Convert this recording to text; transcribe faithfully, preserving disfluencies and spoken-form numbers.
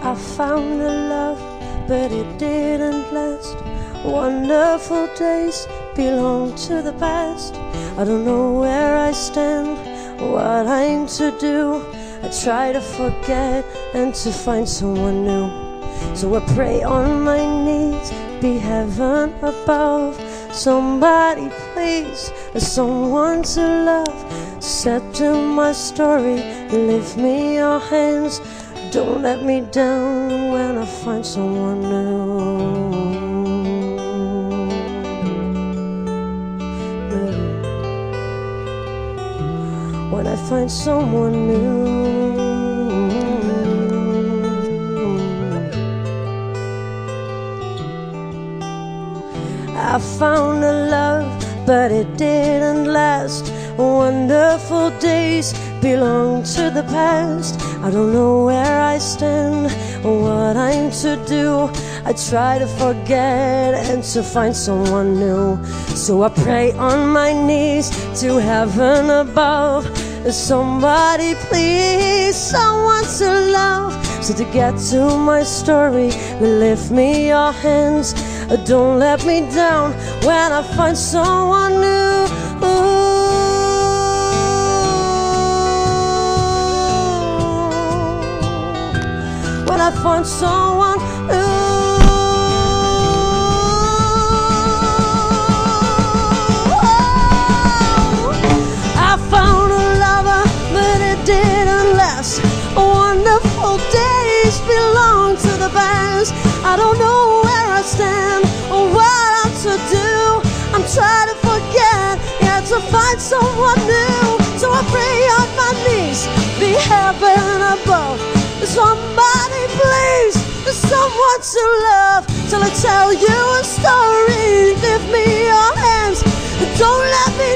I found a love, but it didn't last. Wonderful days belong to the past. I don't know where I stand, what I'm to do. I try to forget and to find someone new. So I pray on my knees, be heaven above. Somebody please, someone to love. Set to my story, lift me your hands. Don't let me down when I find someone new. When I find someone new. I found a love, but it didn't last. Wonderful days belong to the past. I don't know where I stand, what I'm to do. I try to forget and to find someone new. So I pray on my knees to heaven above. Somebody please, someone to love. So to get to my story, lift me your hands. Don't let me down when I find someone new. When I find someone new. I found a lover, but it didn't last. Wonderful days belong to the past. I don't know where I stand or what I'm to do. I'm trying to forget, yeah, to find someone new. So I pray on my knees, be heaven above. Somebody please, someone to love. Till I tell you a story, give me your hands. Don't let me